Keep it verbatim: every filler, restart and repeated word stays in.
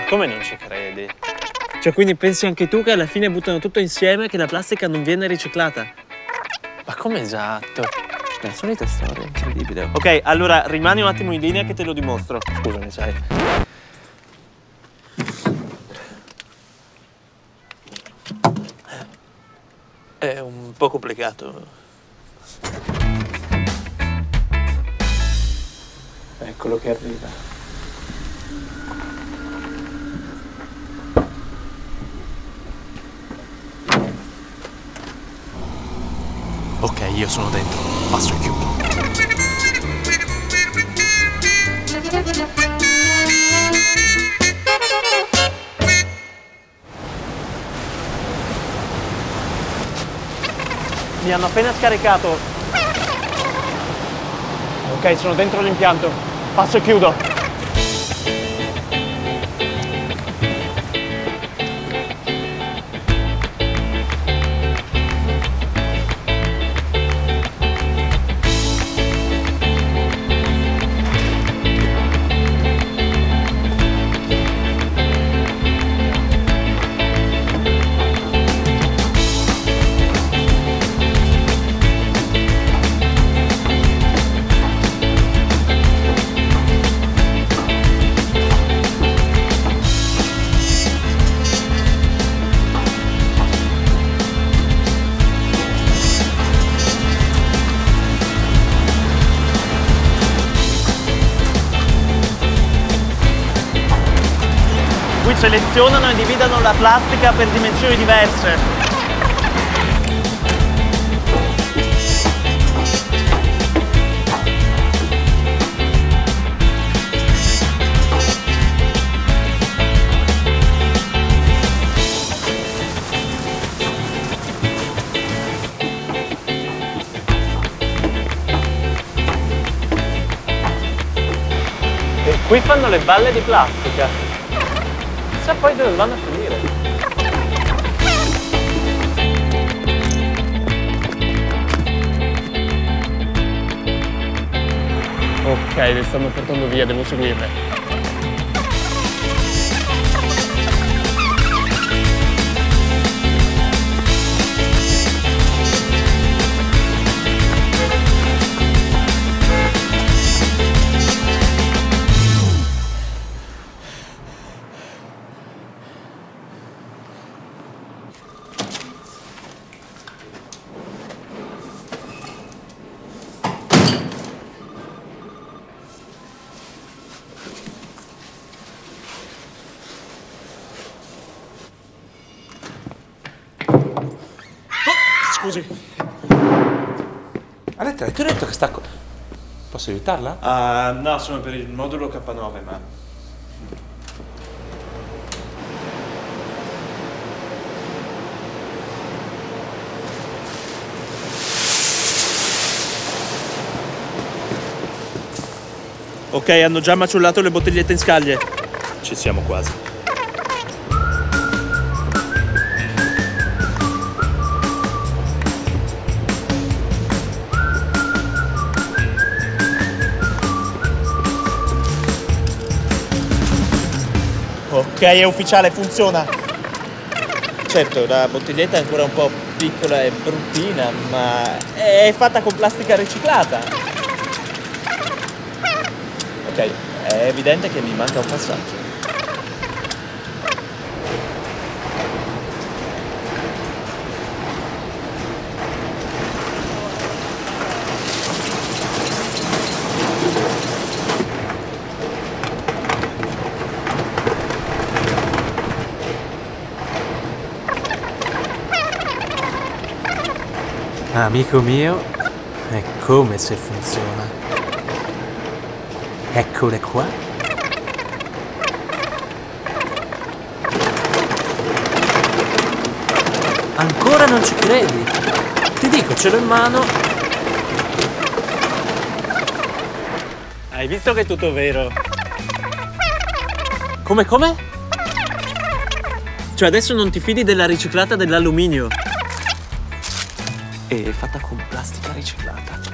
Come non ci credi? Cioè, quindi pensi anche tu che alla fine buttano tutto insieme e che la plastica non viene riciclata? Ma come esatto? La solita storia, incredibile. Ok, allora rimani un attimo in linea che te lo dimostro. Scusami, sai. È un po' complicato. Eccolo che arriva. Ok, io sono dentro. Passo e chiudo. Mi hanno appena scaricato. Ok, sono dentro l'impianto. Passo e chiudo. Qui selezionano e dividono la plastica per dimensioni diverse. E qui fanno le balle di plastica. Chissà poi dove vanno a finire. Ok, le stanno portando via, devo seguirle. Scusi. Aletta, ti ho detto che sta... Posso aiutarla? Uh, no, sono per il modulo K nove, ma... Ok, hanno già maciullato le bottigliette in scaglie. Ci siamo quasi. Ok, è ufficiale, funziona. Certo, la bottiglietta è ancora un po' piccola e bruttina, ma è fatta con plastica riciclata. Ok, è evidente che mi manca un passaggio. Amico mio, è come se funziona. Eccole qua. Ancora non ci credi? Ti dico, ce l'ho in mano. Hai visto che è tutto vero? Come, come? Cioè adesso non ti fidi della riciclata dell'alluminio. È fatta con plastica riciclata.